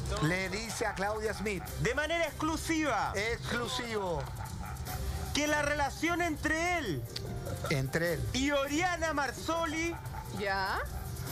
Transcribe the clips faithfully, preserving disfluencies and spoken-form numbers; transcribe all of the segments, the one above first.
le dice a Claudia Schmidt, de manera exclusiva, exclusivo, que la relación entre él entre él y Oriana Marsoli ¿Ya?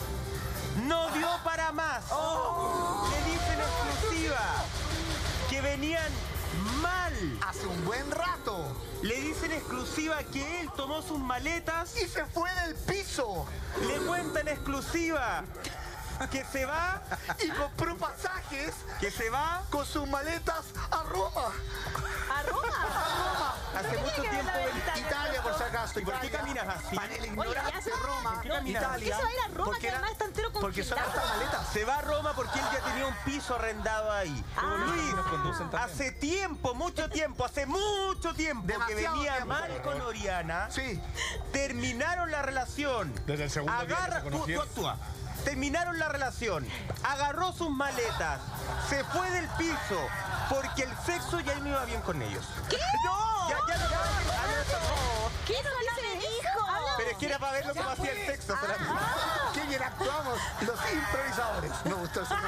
no dio para más. Oh. Le dicen exclusiva que venían mal. hace un buen rato Le dicen exclusiva que él tomó sus maletas. y se fue del piso Le cuentan exclusiva que se va, y compró pasajes que se va. con sus maletas a Roma. ¿A Roma? Hace ¿Qué mucho tiene que ver tiempo la en Italia, Italia, por si acaso. ¿Y por qué Italia. caminas así? Para el Oye, ignorante, ya se Roma, ¿Por qué caminas ¿Por qué se va a ir a Roma, Porque que era- además está entero porque son congelado? estas maletas. Se va a Roma porque él ya tenía un piso arrendado ahí. Ah. Luis, Nos conducen también. hace tiempo, mucho tiempo, hace mucho tiempo Demasiado que venía tiempo. mal con Oriana. Sí. Terminaron la relación. Desde el segundo día que Agarra, se tú, conocieron. tú actúa. Terminaron la relación. Agarró sus maletas. Se fue del piso. Porque el sexo ya no iba bien con ellos. ¿Qué? ¡No! Ya, ya no iba bien. Ah, no, no. ¿Qué no dice hijo? Pero es que era para ver lo que hacía el sexo. solamente. Qué bien actuamos los improvisadores. Me gustó eso.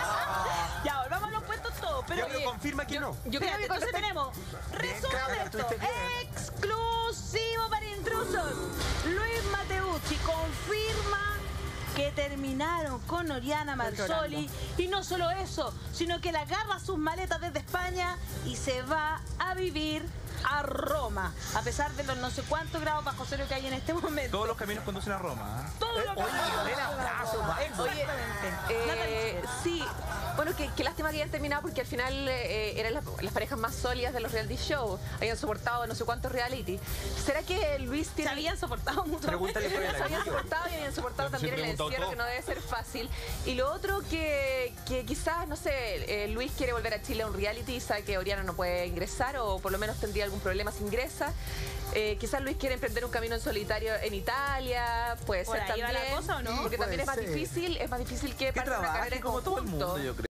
Ya, volvamos a los puestos todos. Pero, Ya, pero confirma que no. Yo creo que entonces tenemos resumen Claudia, de esto. estuviste bien. Exclusivo para intrusos. Luis Mateucci confirma que terminaron con Oriana Marsoli. Y no solo eso, sino que la agarra sus maletas desde España y se va a vivir a Roma. A pesar de los no sé cuántos grados bajo cero que hay en este momento. Todos los caminos conducen a Roma. ¿eh? Todo lo que Oye, Lorena, abrazo, va. Exactamente. Eh, Natalie. sí, bueno, qué, qué lástima que hayan terminado porque al final eh, eran las, las parejas más sólidas de los reality shows. Habían soportado no sé cuántos reality. ¿Será que Luis Se tiene... habían soportado mucho. Pregúntale por el Se habían anillo. soportado y habían soportado Pero sí también el preguntado encierro, todo. que no debe ser fácil. Y lo otro que, que quizás, no sé, eh, Luis quiere volver a Chile a un reality y sabe que Oriana no puede ingresar o por lo menos tendría algún problema si ingresa. Eh, quizás Luis quiere emprender un camino en solitario en Italia, puede ¿Por ser ahí va también. la cosa o no? Porque Sí, también es más puede ser. difícil, es más difícil que Que para una trabaje carrera en como todo el conjunto. mundo, yo creo.